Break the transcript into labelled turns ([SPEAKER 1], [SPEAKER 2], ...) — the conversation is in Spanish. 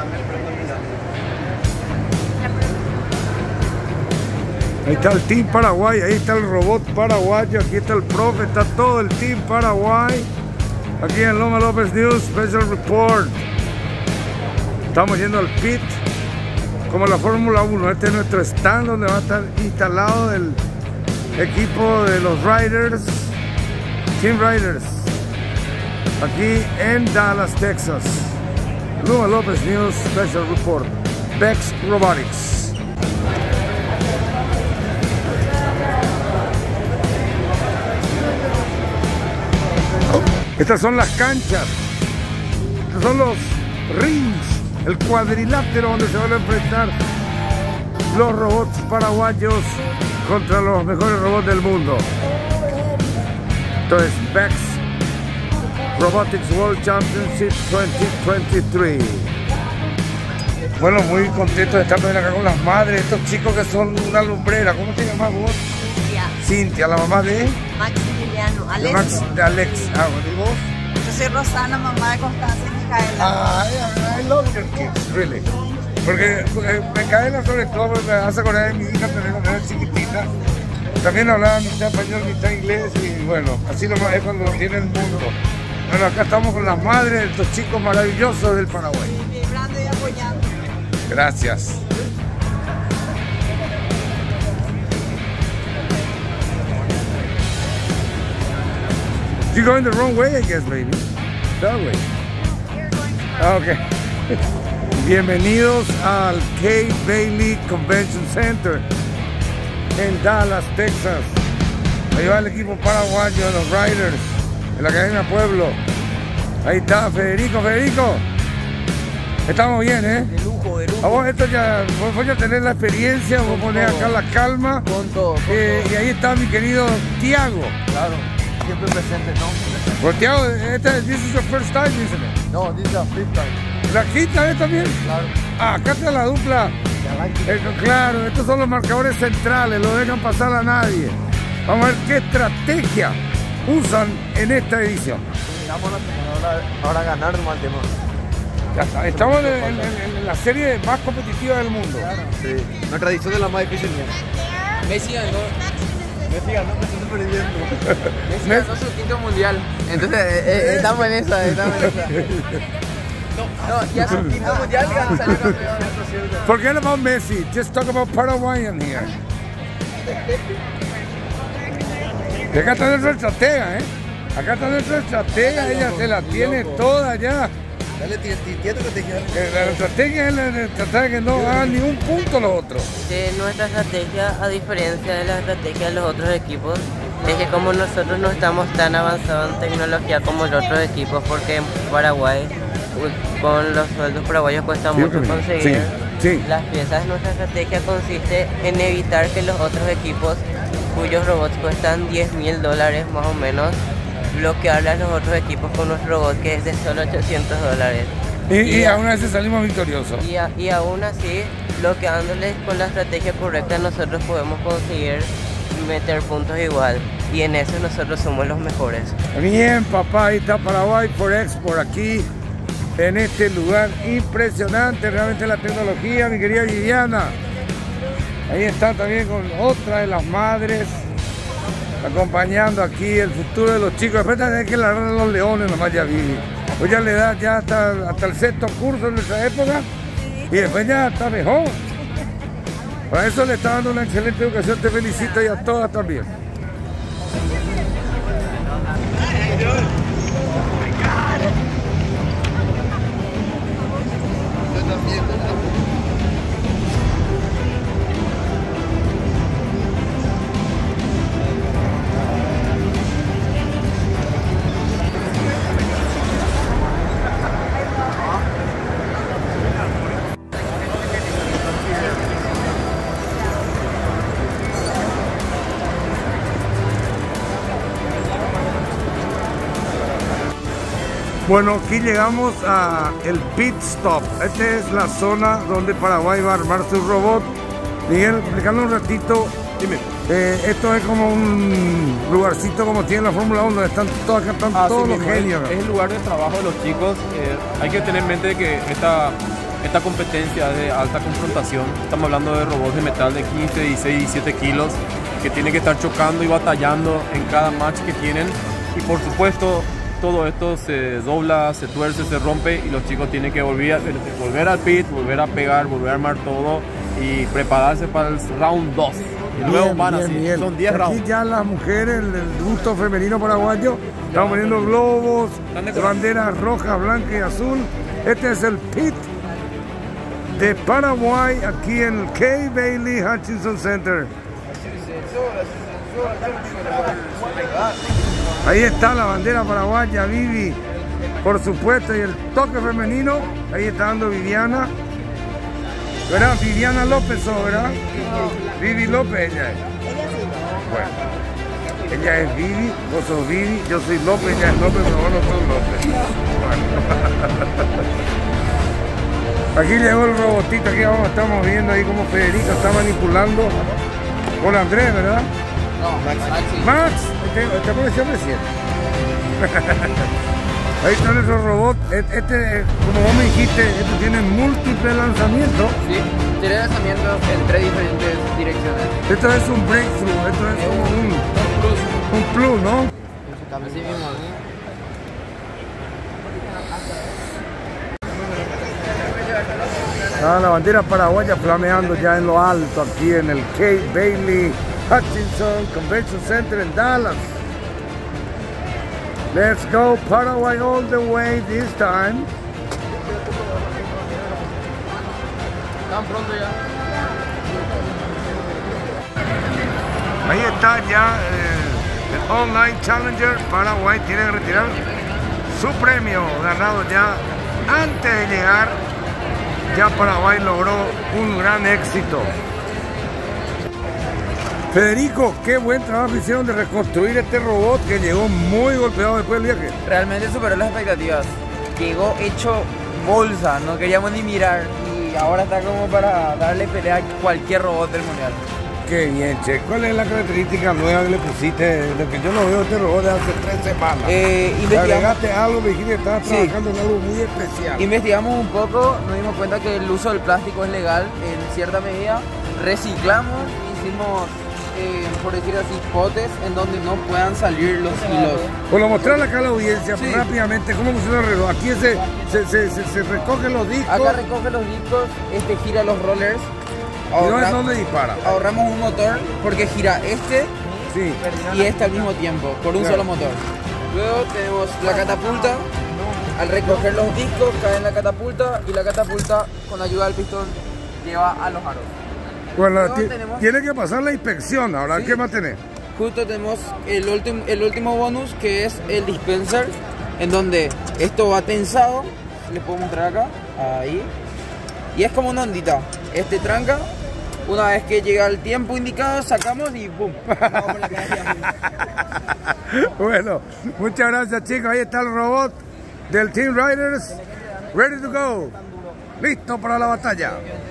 [SPEAKER 1] Ahí está el Team Paraguay, ahí está el robot paraguayo, aquí está el profe, está todo el Team Paraguay. Aquí en Loma López News Special Report. Estamos yendo al pit, como la Fórmula 1. Este es nuestro stand donde va a estar instalado el equipo de los Riders, Team Riders, aquí en Dallas, Texas. Loma López News Special Report. Bex Robotics. Estas son las canchas, estos son los rings, el cuadrilátero donde se van a enfrentar los robots paraguayos contra los mejores robots del mundo. Entonces, Bex Robotics World Championship 2023. Bueno, muy contento de estar acá con las madres, estos chicos que son una lumbrera. ¿Cómo te llamas vos? Cintia, la mamá de
[SPEAKER 2] Maximiliano, Alex.
[SPEAKER 1] De Alex. Ah, ¿y vos?
[SPEAKER 2] Yo soy Rosana, mamá de Constanza y Micaela.
[SPEAKER 1] I love your kids, really. Porque Micaela sobre todo me hace acordar de mi hija también cuando era chiquitita. También hablaba mitad español, mitad inglés y bueno, así nomás es cuando lo tiene el mundo. Bueno, acá estamos con las madres de estos chicos maravillosos del Paraguay.
[SPEAKER 2] Vibrando y apoyando.
[SPEAKER 1] Gracias. You're going the wrong way, I guess, baby. That way. Okay. Bienvenidos al Kay Bailey Convention Center en Dallas, Texas. Ahí va el equipo paraguayo de los Riders de la Academia Pueblo. Ahí está Federico. Estamos bien, ¿eh?
[SPEAKER 3] De lujo, de lujo.
[SPEAKER 1] A vos esto ya, voy a tener la experiencia, vos ponés acá la calma.
[SPEAKER 3] Con todo.
[SPEAKER 1] Y ahí está mi querido Tiago.
[SPEAKER 3] Claro, siempre presente, ¿no?
[SPEAKER 1] Pues Tiago, this is your first time, isn't it?
[SPEAKER 3] No, this is the fifth time.
[SPEAKER 1] ¿La quinta vez también?
[SPEAKER 3] Claro.
[SPEAKER 1] Ah, acá está la dupla. Claro, estos son los marcadores centrales, no dejan pasar a nadie. Vamos a ver qué estrategia usan en esta edición.
[SPEAKER 3] Miramos ahora ganar nomás el tema.
[SPEAKER 1] Ya está, estamos en la serie más competitiva del mundo.
[SPEAKER 3] Claro. Sí. Nuestra edición es la más difícil. Messi ganó, me estoy sorprendiendo. Messi ganó su quinto mundial. Entonces, estamos en esa. No, ya su quinto mundial ganó, salió campeón.
[SPEAKER 1] Forget about Messi, just talk about Paraguayan here. Y acá está nuestra estratega, ¿eh? Acá está nuestra estratega, ella se la tiene toda ya.
[SPEAKER 3] Dale, tieto que te quiero.
[SPEAKER 1] La estrategia es tratar de que no hagan ni un punto los otros.
[SPEAKER 4] Nuestra estrategia, a diferencia de la estrategia de los otros equipos, es que como nosotros no estamos tan avanzados en tecnología como los otros equipos, porque en Paraguay, con los sueldos paraguayos cuesta mucho conseguir las piezas, nuestra estrategia consiste en evitar que los otros equipos, cuyos robots cuestan $10.000 más o menos, bloquearle a los otros equipos con nuestro robot que es de solo $800.
[SPEAKER 1] Y aún así salimos victoriosos.
[SPEAKER 4] Y aún así, bloqueándoles con la estrategia correcta, nosotros podemos conseguir meter puntos igual. Y en eso nosotros somos los mejores.
[SPEAKER 1] Bien, papá, ahí está Paraguay por Export aquí, en este lugar impresionante, realmente la tecnología, mi querida Viviana. Ahí está también con otra de las madres, acompañando aquí el futuro de los chicos. Después tenés que largar a los leones nomás ya Vivi. Pues ya le da ya hasta el sexto curso en nuestra época y después ya está mejor. Para eso le está dando una excelente educación, te felicito y a todas también. Bueno, aquí llegamos a el pit stop. Esta es la zona donde Paraguay va a armar su robot. Miguel, explicando un ratito. Dime. Esto es como un lugarcito como tiene la Fórmula 1, donde están todos los genios.
[SPEAKER 5] Es el lugar de trabajo de los chicos. Hay que tener en mente que esta competencia es de alta confrontación. Estamos hablando de robots de metal de 15, 16, 17 kilos que tienen que estar chocando y batallando en cada match que tienen. Y por supuesto, todo esto se dobla, se tuerce, se rompe y los chicos tienen que volver al pit, volver a pegar, volver a armar todo y prepararse para el round 2. Y luego van así, son 10 rounds.
[SPEAKER 1] Aquí ya las mujeres, el gusto femenino paraguayo, están poniendo globos, de banderas roja, blanca y azul. Este es el pit de Paraguay aquí en el Kay Bailey Hutchinson Center. Ahí está la bandera paraguaya, Vivi, por supuesto, y el toque femenino, ahí está dando Viviana. ¿Verdad? Viviana López, ¿verdad? Vivi López, ella es. Bueno, ella es Vivi, vos sos Vivi, yo soy López, ella es López, pero vos no sos López. Bueno. Aquí llegó el robotito, aquí abajo estamos viendo ahí como Federico está manipulando con Andrés, ¿verdad?
[SPEAKER 3] No, Max.
[SPEAKER 1] Max, te apareció recién. Ahí está nuestro robot. Este, como vos me dijiste, este tiene múltiples lanzamientos.
[SPEAKER 3] Sí, tiene lanzamientos en 3 diferentes direcciones.
[SPEAKER 1] Esto es un breakthrough, esto es como un plus, ¿no?
[SPEAKER 3] Así mismo.
[SPEAKER 1] Ah, la bandera paraguaya flameando ya en lo alto aquí en el Kay Bailey Hutchinson Convention Center en Dallas. Let's go Paraguay all the way this time.
[SPEAKER 3] Tan pronto ya.
[SPEAKER 1] Ahí está ya el Online Challenger. Paraguay tiene que retirar su premio ganado ya antes de llegar. Ya Paraguay logró un gran éxito. Federico, qué buen trabajo hicieron de reconstruir este robot que llegó muy golpeado después del viaje.
[SPEAKER 3] Realmente superó las expectativas. Llegó hecho bolsa, no queríamos ni mirar. Y ahora está como para darle pelea a cualquier robot del mundial.
[SPEAKER 1] Qué bien, che. ¿Cuál es la característica nueva que le pusiste? De que yo lo veo este robot de hace 3 semanas.
[SPEAKER 3] Investigamos.
[SPEAKER 1] Agregaste algo, me dijiste que estabas trabajando en algo muy especial.
[SPEAKER 3] Investigamos un poco, nos dimos cuenta que el uso del plástico es legal en cierta medida. Reciclamos, hicimos, por decir así, potes en donde no puedan salir los hilos.
[SPEAKER 1] Bueno, mostrarle acá a la audiencia rápidamente cómo funciona el reloj. Aquí se recogen los discos.
[SPEAKER 3] Acá recoge los discos, gira los rollers.
[SPEAKER 1] ¿Y no es donde dispara?
[SPEAKER 3] Ahorramos un motor porque gira y este al mismo tiempo, por un solo motor. Luego tenemos la catapulta. Al recoger los discos cae en la catapulta y la catapulta con ayuda del pistón lleva a los aros.
[SPEAKER 1] Bueno, tiene que pasar la inspección. Ahora, ¿qué más tenés?
[SPEAKER 3] Justo tenemos el último bonus, que es el dispenser, en donde esto va tensado. Les puedo mostrar acá, ahí. Y es como una ondita. Este tranca. Una vez que llega el tiempo indicado, sacamos y ¡pum!
[SPEAKER 1] Bueno, muchas gracias, chicos. Ahí está el robot del Team Riders. Ready to go. Listo para la batalla.